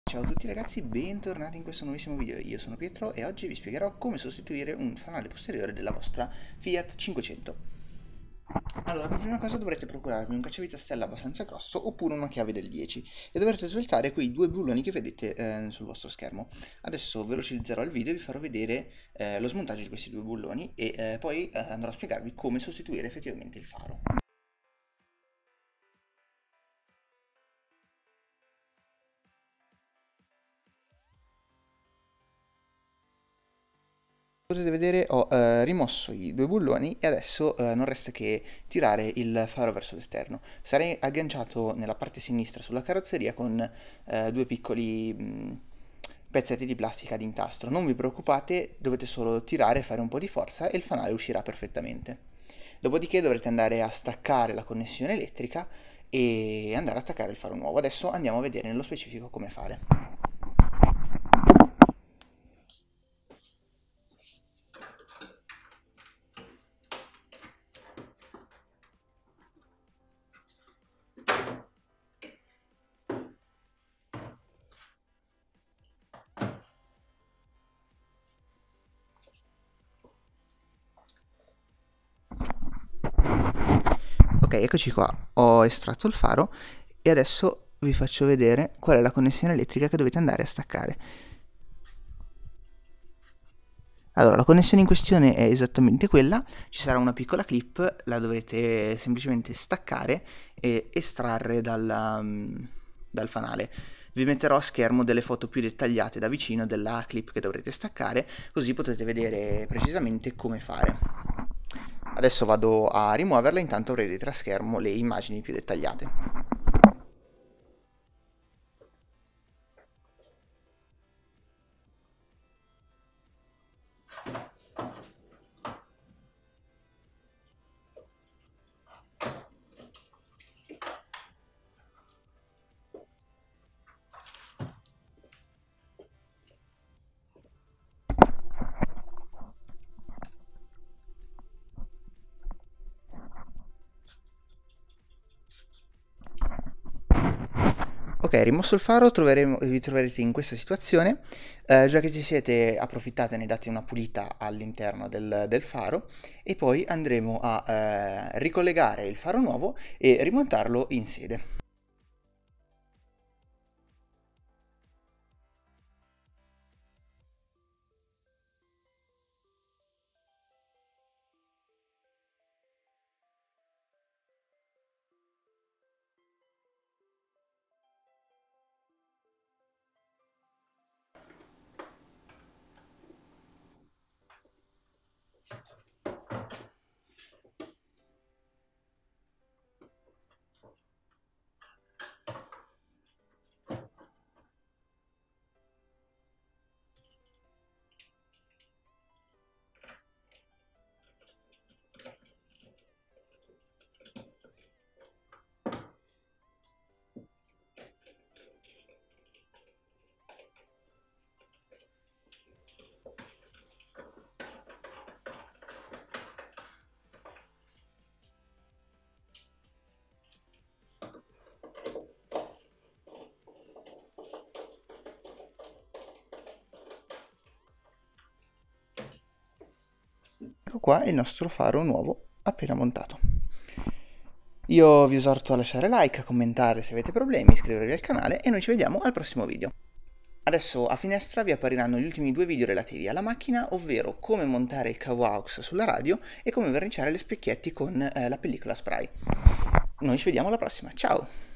Ciao a tutti ragazzi, bentornati in questo nuovissimo video. Io sono Pietro e oggi vi spiegherò come sostituire un fanale posteriore della vostra Fiat 500. Allora, per prima cosa dovrete procurarvi un cacciavite a stella abbastanza grosso oppure una chiave del 10 e dovrete sveltare quei due bulloni che vedete sul vostro schermo. Adesso velocizzerò il video e vi farò vedere lo smontaggio di questi due bulloni e poi andrò a spiegarvi come sostituire effettivamente il faro. Potete vedere ho rimosso i due bulloni e adesso non resta che tirare il faro verso l'esterno. Sarei agganciato nella parte sinistra sulla carrozzeria con due piccoli pezzetti di plastica ad incastro. Non vi preoccupate, dovete solo tirare, fare un po' di forza e il fanale uscirà perfettamente. Dopodiché dovrete andare a staccare la connessione elettrica e andare a attaccare il faro nuovo. Adesso andiamo a vedere nello specifico come fare. Ok, eccoci qua, ho estratto il faro e adesso vi faccio vedere qual è la connessione elettrica che dovete andare a staccare. Allora, la connessione in questione è esattamente quella, ci sarà una piccola clip, la dovete semplicemente staccare e estrarre dal fanale. Vi metterò a schermo delle foto più dettagliate da vicino della clip che dovrete staccare, così potete vedere precisamente come fare. Adesso vado a rimuoverla, intanto avrete a schermo le immagini più dettagliate. Ok, rimosso il faro, vi troverete in questa situazione, già che ci siete approfittate ne date una pulita all'interno del faro e poi andremo a ricollegare il faro nuovo e rimontarlo in sede. Ecco qua il nostro faro nuovo appena montato. Io vi esorto a lasciare like, a commentare se avete problemi, iscrivervi al canale e noi ci vediamo al prossimo video. Adesso a finestra vi appariranno gli ultimi due video relativi alla macchina, ovvero come montare il cavo aux sulla radio e come verniciare gli specchietti con la pellicola spray. Noi ci vediamo alla prossima, ciao!